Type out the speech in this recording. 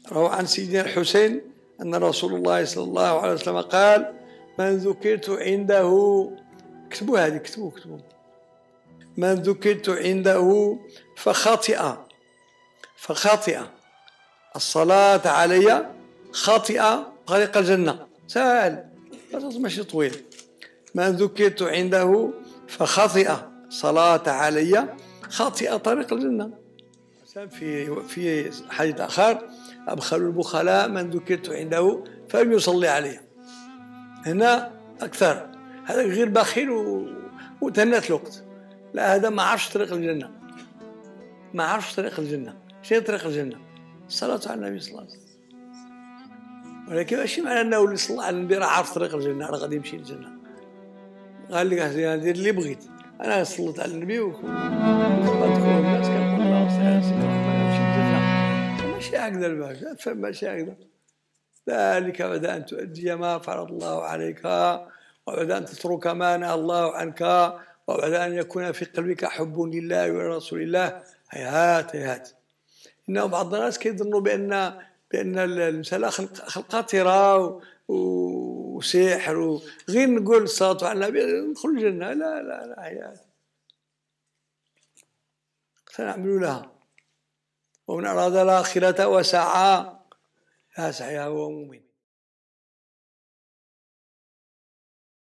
روى عن سيدنا الحسين أن رسول الله صلى الله عليه وسلم قال: من ذكرت عنده، اكتبوا هذه، اكتبوا من ذكرت عنده فخطئ الصلاة علي خاطئ طريق الجنة. سهل ماشي طويل. من ذكرت عنده فخطئ صلاة علي خاطئ طريق الجنة. في حديث آخر: أبخل البخلاء من ذكرت عنده فلم يصلي علي. هنا أكثر، هذا غير بخيل وتهنت الوقت. لا، هذا ما عرفش طريق الجنة، ما عرفش طريق الجنة. شنو طريق الجنة؟ الصلاة على النبي صلى الله عليه وسلم. ولكن ماشي معنى أنه اللي صلى على النبي راه عارف طريق الجنة راه غادي يمشي للجنة. قال لك دير اللي بغيت، أنا صليت على النبي وكنذكر الناس كنقول اللهم صل على سيدنا محمد نمشي للجنة. ماشي هكذا الباشا، تفهم، ماشي هكذا. ذلك بعد أن تؤدي ما فرض الله عليك، وبعد أن تترك ما نهى الله عنك، وبعد أن يكون في قلبك حب لله ولرسول الله. هيهات. إنه بعض الناس كيظنوا بأن المسألة خلقة وسحر، غير نقول الصلاة على النبي ندخل الجنة. لا هيهات، سنعمل لها. ومن أراد الآخرة وسعى لها سعيها وهو مؤمن.